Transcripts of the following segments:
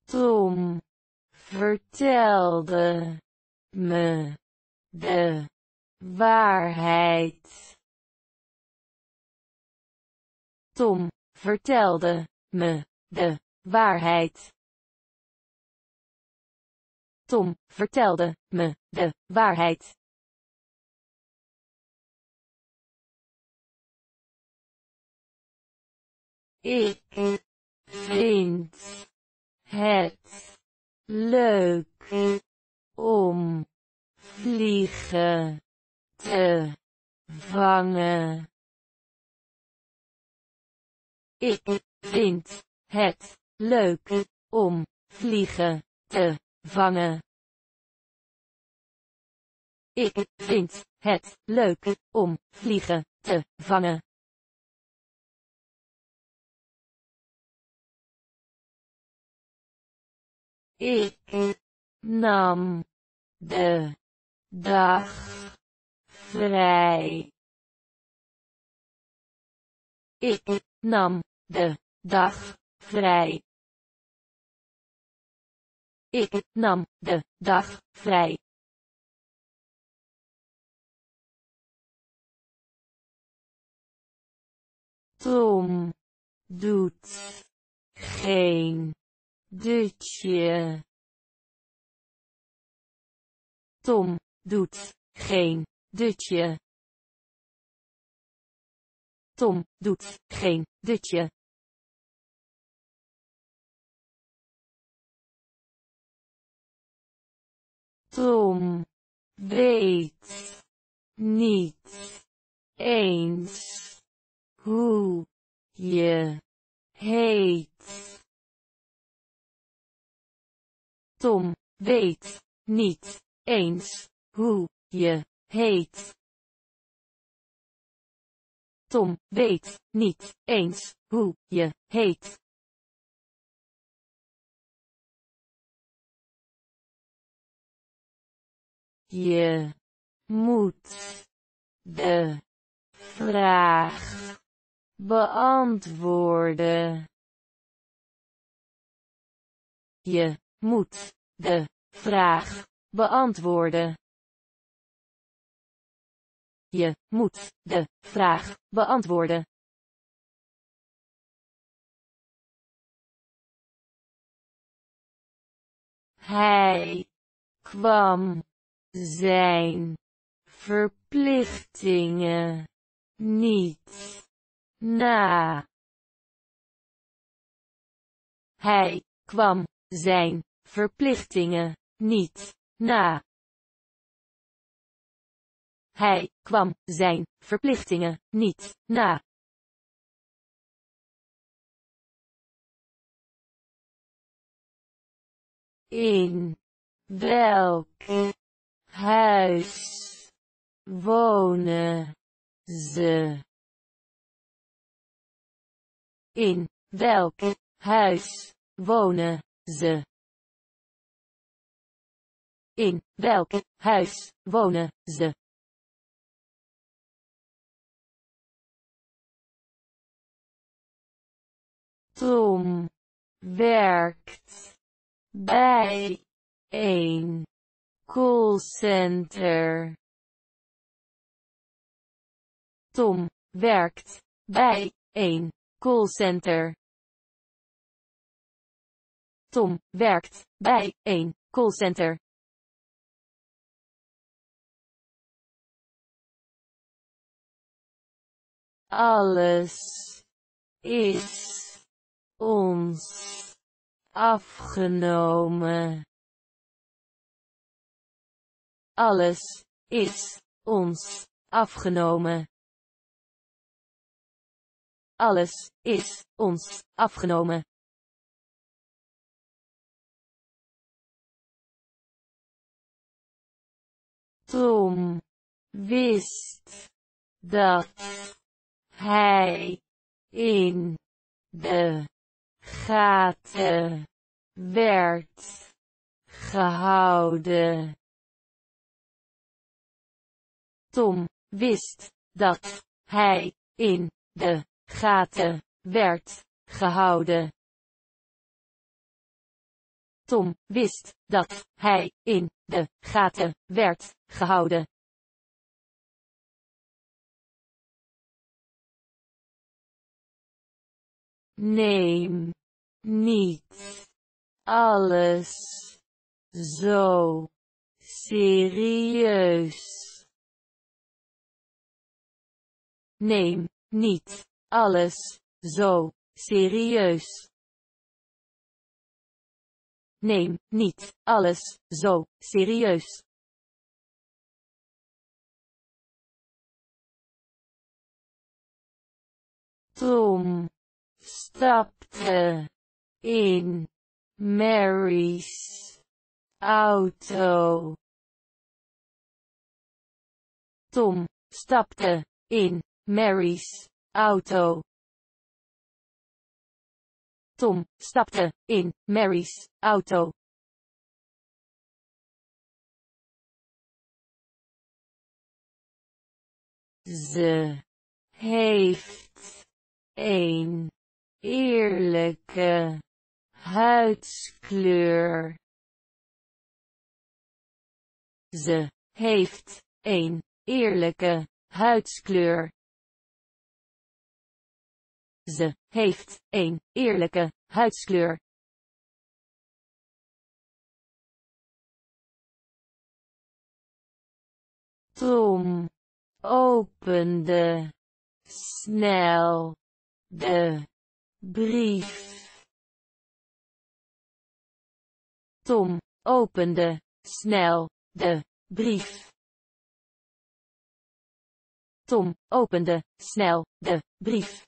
Tom vertelde me de waarheid. Tom vertelde me de waarheid. Tom vertelde me de waarheid. Ik vind het leuk om vliegen te vangen. Ik vind het leuk om vliegen te vangen. Ik vind het leuk om vliegen te vangen. Ik nam de dag vrij. Ik nam de dag vrij. Ik nam de dag vrij. Tom doet geen dutje. Tom doet geen dutje. Tom doet geen dutje. Tom weet niet eens hoe je heet. Tom weet niet eens hoe je heet. Tom weet niet eens hoe je heet. Je moet de vraag beantwoorden. Je moet de vraag beantwoorden. Je moet de vraag beantwoorden. Hij kwam zijn verplichtingen niet na. Hij kwam zijn verplichtingen niet na. Hij kwam zijn verplichtingen niet na. In welk huis wonen ze? In welk huis wonen ze? In welk huis wonen ze? Tom werkt bij een callcenter. Tom werkt bij een callcenter. Tom werkt bij een callcenter. Alles is ons afgenomen. Alles is ons afgenomen. Alles is ons afgenomen. Tom wist dat hij in de gaten werd gehouden. Tom wist dat hij in de gaten werd gehouden. Tom wist dat hij in de gaten werd gehouden. Neem niet alles zo serieus. Neem niet alles zo serieus. Neem niet alles zo serieus. Tom stapte in Mary's auto. Tom stapte in Mary's auto. Tom stapte in Mary's auto. Ze heeft een eerlijke huidskleur. Ze heeft een eerlijke huidskleur. Ze heeft een eerlijke huidskleur. Tom opende snel de brief. Tom opende snel de brief. Tom opende snel de brief.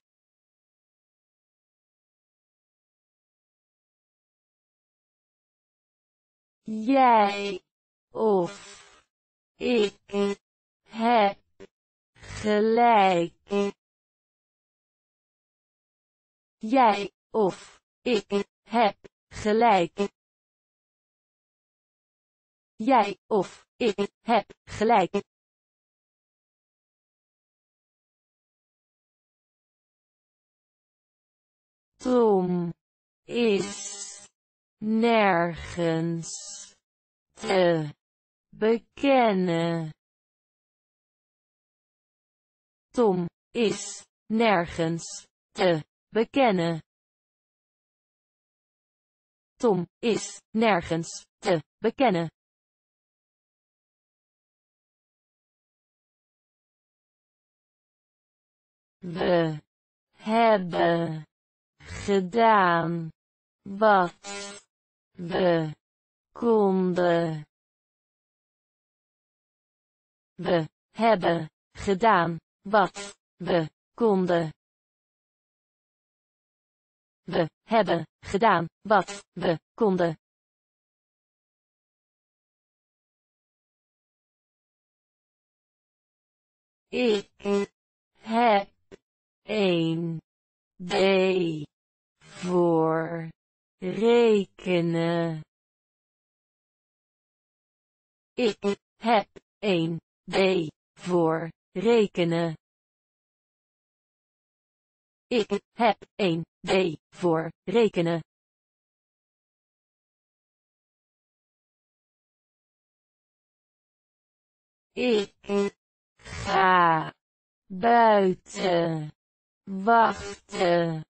Jij of ik heb gelijk. Jij of ik heb gelijk. Jij of ik heb gelijk. Tom is nergens te bekennen. Tom is nergens te bekennen. Tom is nergens te bekennen. We hebben gedaan wat we konden. We hebben gedaan wat we konden. We hebben gedaan wat we konden. Ik heb een D voor rekenen. Ik heb een D voor rekenen. Ik heb een D voor rekenen. Ik ga buiten wachten.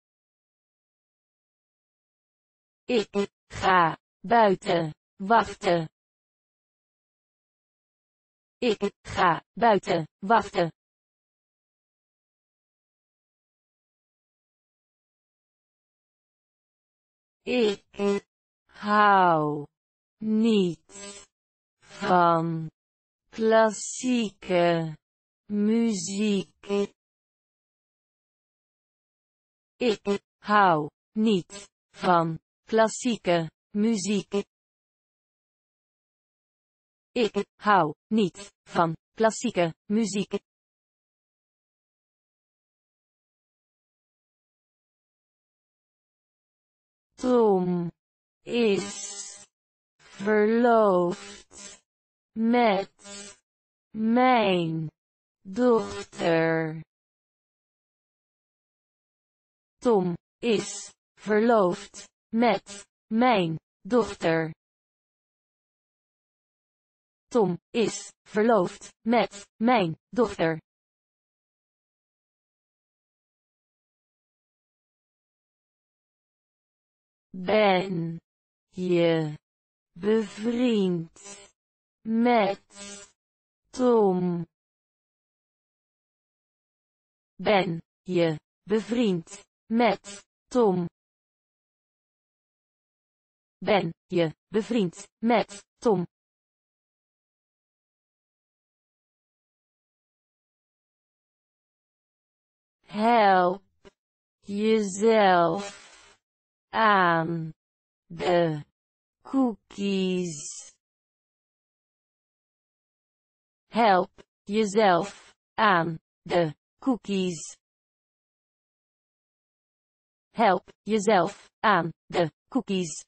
Ik ga buiten wachten. Ik ga buiten wachten. Ik hou niet van klassieke muziek. Ik hou niet van klassieke muziek. Ik hou niet van klassieke muziek. Tom is verloofd met mijn dochter. Tom is verloofd met mijn dochter. Tom is verloofd met mijn dochter. Ben je bevriend met Tom? Ben je bevriend met Tom? Ben je bevriend met Tom? Help jezelf aan de cookies. Help jezelf aan de cookies. Help jezelf aan de cookies.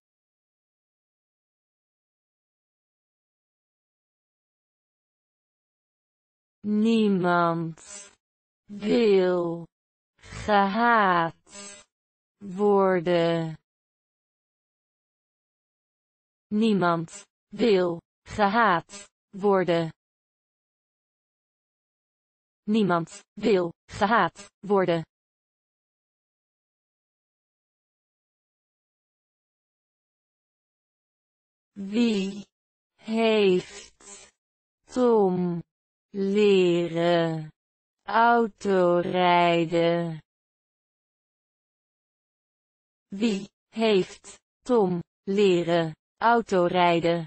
Niemand wil gehaat worden. Niemand wil gehaat worden. Niemand wil gehaat worden. Wie heeft Tom leren autorijden? Wie heeft Tom leren autorijden?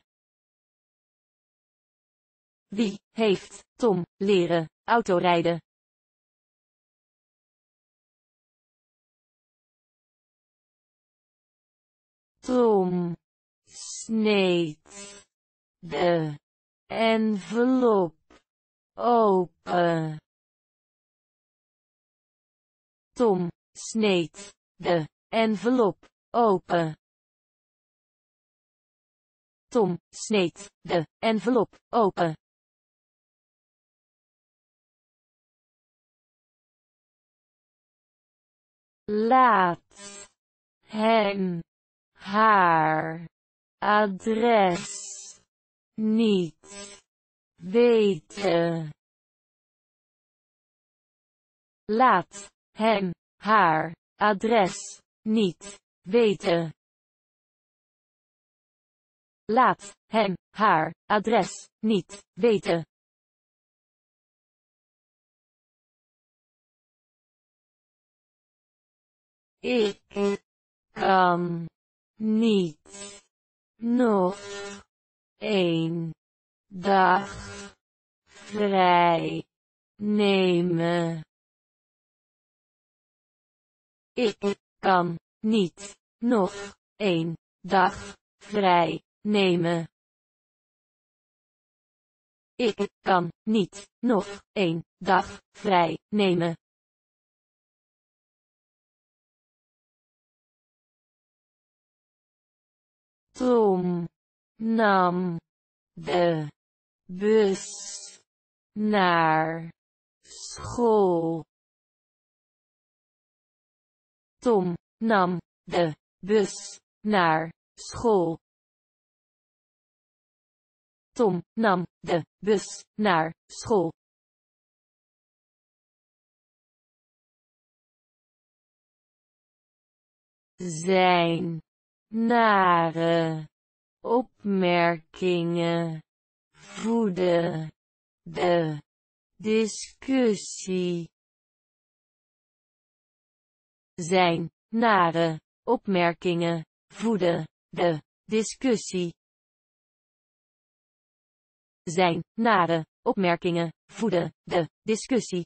Wie heeft Tom leren autorijden? Tom sneed de envelop open. Tom sneed de envelop open. Tom sneed de envelop open. Laat hem haar adres niet weten. Laat hem haar adres niet weten. Laat hem haar adres niet weten. Ik kan niet nog één dag vrij nemen. Ik kan niet nog één dag vrij nemen. Ik kan niet nog één dag vrij nemen. Tom nam de bus naar school. Tom nam de bus naar school. Tom nam de bus naar school. Zijn nare opmerkingen voeden de discussie. Zijn nare opmerkingen voeden de discussie. Zijn nare opmerkingen voeden de discussie.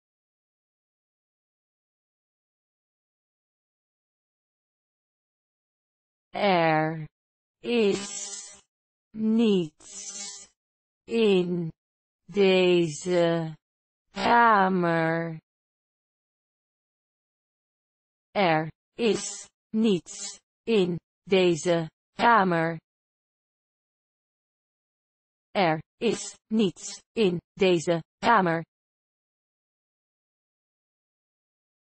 Er is niets in deze kamer. Er is niets in deze kamer. Er is niets in deze kamer.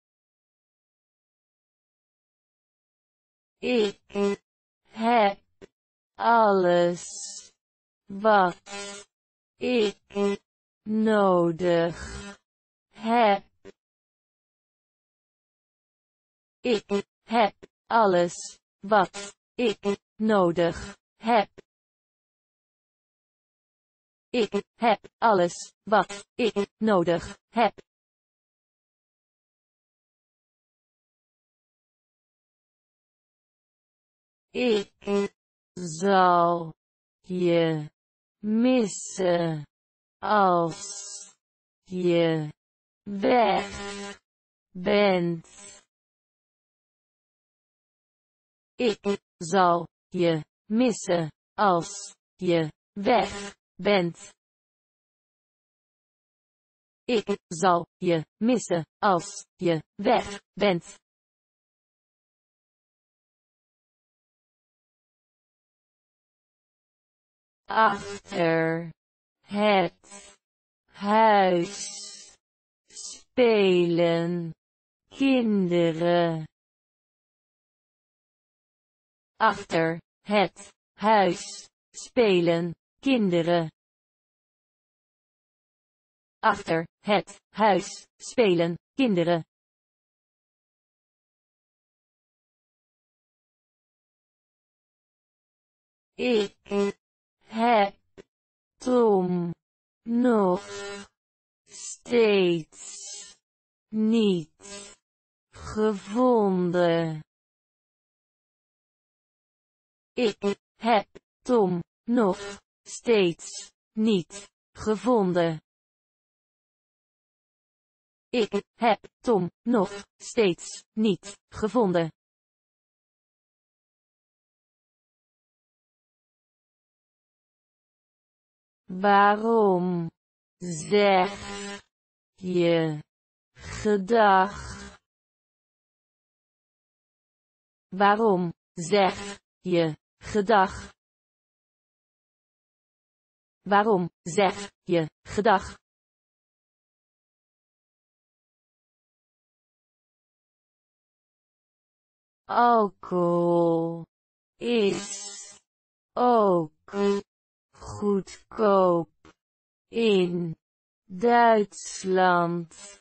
Ik heb alles wat ik nodig heb. Ik heb alles wat ik nodig heb. Ik heb alles wat ik nodig heb. Ik zal je missen als je weg bent. Ik zal je missen als je weg bent. Ik zal je missen als je weg bent. Achter het huis spelen kinderen. Achter het huis spelen kinderen. Achter het huis spelen kinderen. Ik heb Tom nog steeds niet gevonden. Ik heb Tom nog steeds niet gevonden. Ik heb Tom nog steeds niet gevonden. Waarom zeg je gedag? Waarom zeg je gedag? Waarom zeg je gedag? Alcohol is ook goedkoop in Duitsland.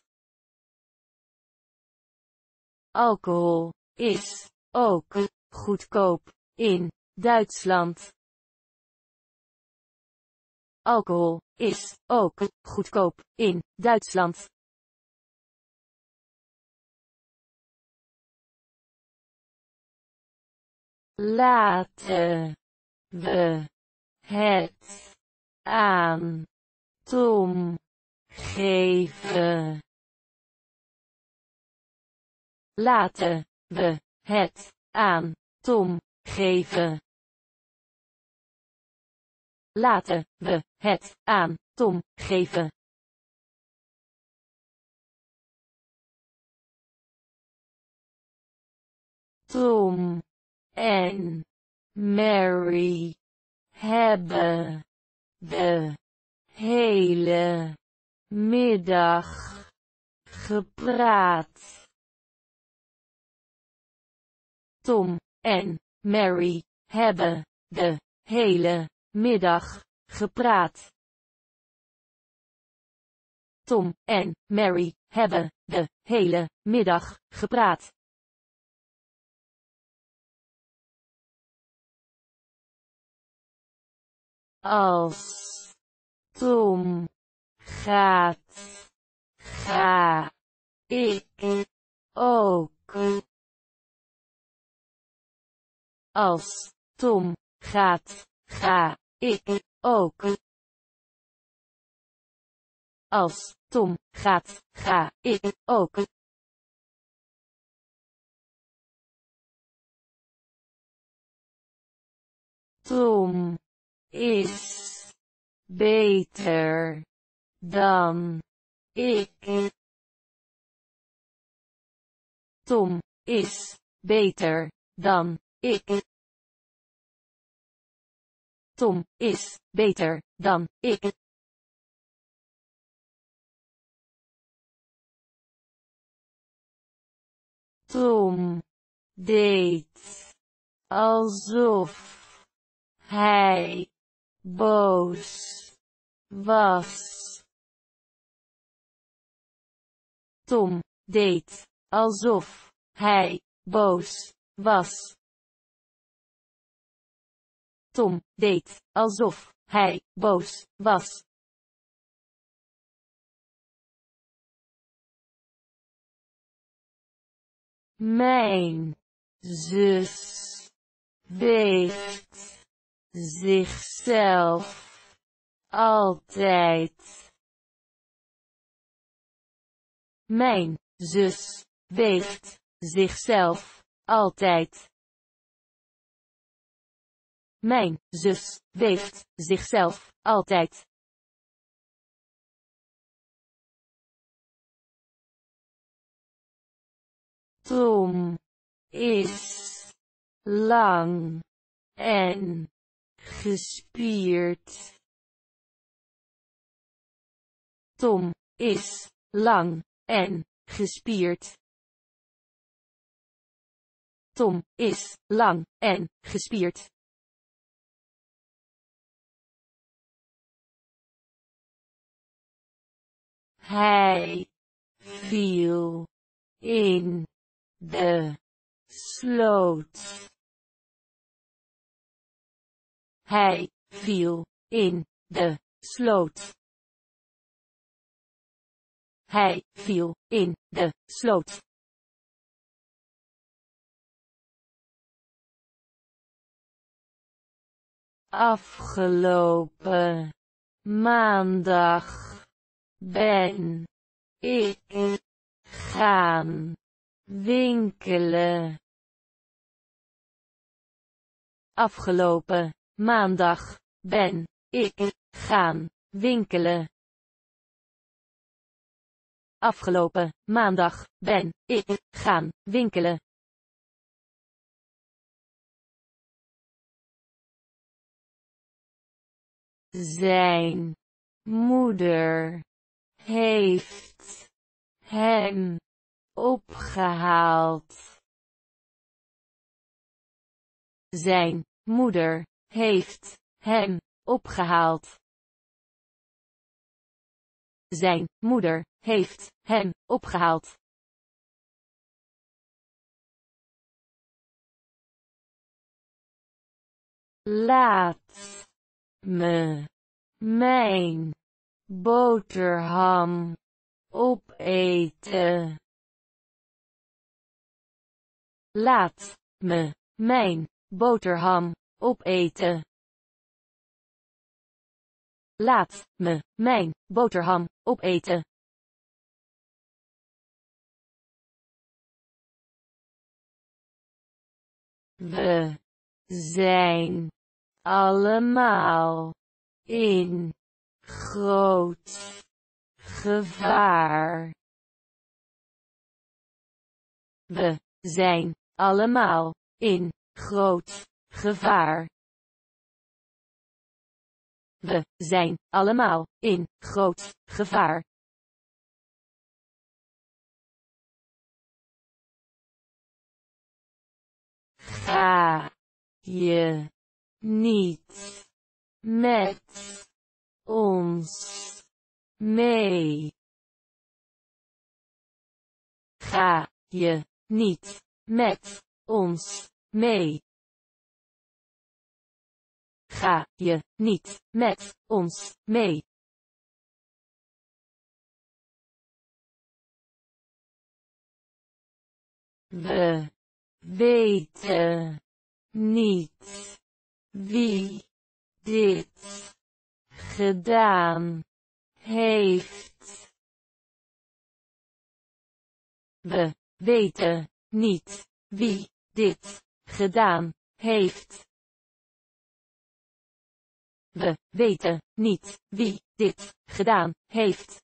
Alcohol is ook goedkoop in Duitsland. Alcohol is ook goedkoop in Duitsland. Laten we het aan Tom geven. Laten we het aan Tom geven. Laten we het aan Tom geven. Tom en Mary hebben de hele middag gepraat. Tom en Mary hebben de hele middag gepraat. Tom en Mary hebben de hele middag gepraat. Als Tom gaat, ga ik ook. Als Tom gaat, ga ik ook. Als Tom gaat, ga ik ook. Tom is beter dan ik. Tom is beter dan ik. Tom is beter dan ik. Tom deed alsof hij boos was. Tom deed alsof hij boos was. Tom deed alsof hij boos was. Mijn zus weegt zichzelf altijd. Mijn zus weegt zichzelf altijd. Mijn zus weegt zichzelf altijd. Tom is lang en gespierd. Tom is lang en gespierd. Tom is lang en gespierd. Hij viel in de sloot. Hij viel in de sloot. Hij viel in de sloot. Afgelopen maandag ben ik gaan winkelen. Afgelopen maandag ben ik gaan winkelen. Afgelopen maandag ben ik gaan winkelen. Zijn moeder heeft hem opgehaald. Zijn moeder heeft hem opgehaald. Zijn moeder heeft hem opgehaald. Laat me mijn boterham opeten. Laat me mijn boterham opeten. Laat me mijn boterham opeten. We zijn allemaal in groot gevaar. We zijn allemaal in groot gevaar. We zijn allemaal in groot gevaar. Ga je niet met ons mee? Ga je niet met ons mee? Ga je niet met ons mee? We weten niet wie dit gedaan heeft. We weten niet wie dit gedaan heeft. We weten niet wie dit gedaan heeft.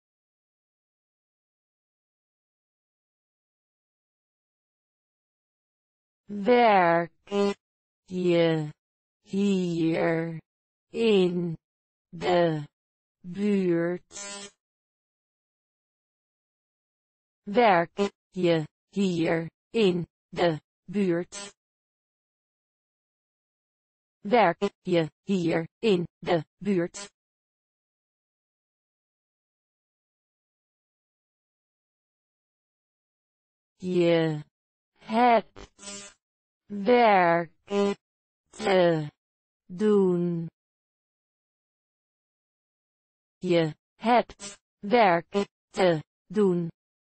Werk je hier in de buurt? Werk je hier in de buurt? Werk je hier in de buurt? Je hebt werk te doen. Je hebt werk te doen.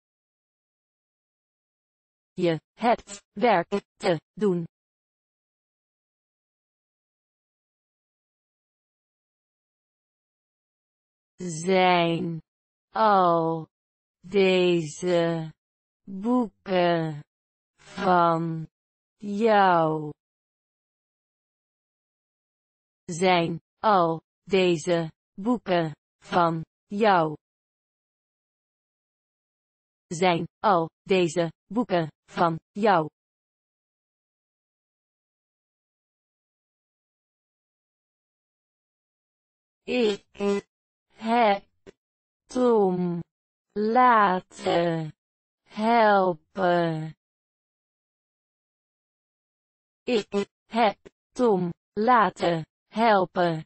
Je hebt werk te doen. Zijn al deze boeken van jou? Zijn al deze boeken van jou? Zijn al deze boeken van jou? Ik heb Tom laten helpen. Ik heb Tom laten helpen.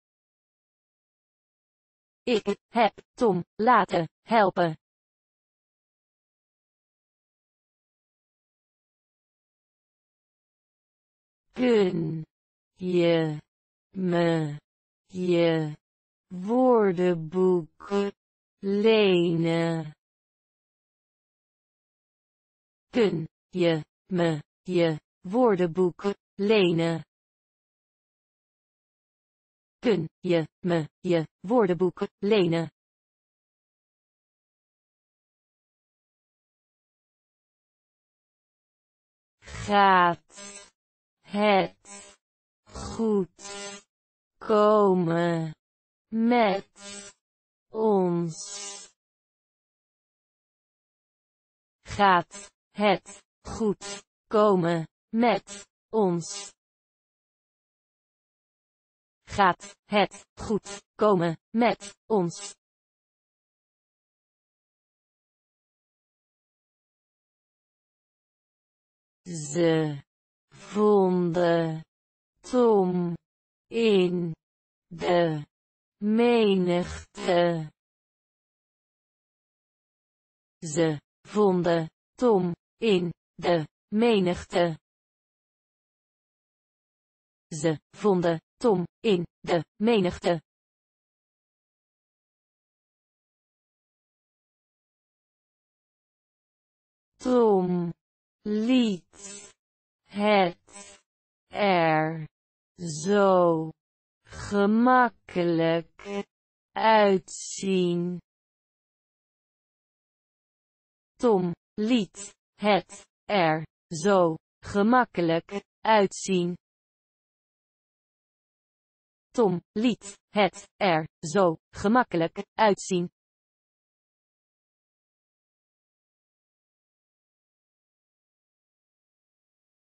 Ik heb Tom laten helpen. Kun je me je woordenboek lenen? Kun je me je woordenboek lenen? Kun je me je woordenboek lenen? Gaat het goed komen met ons? Gaat het goed komen met ons? Gaat het goed komen met ons? Ze vonden Tom in de menigte. Ze vonden Tom in de menigte. Ze vonden Tom in de menigte. Tom liet het er zo gemakkelijk uitzien. Tom liet het er zo gemakkelijk uitzien. Tom liet het er zo gemakkelijk uitzien.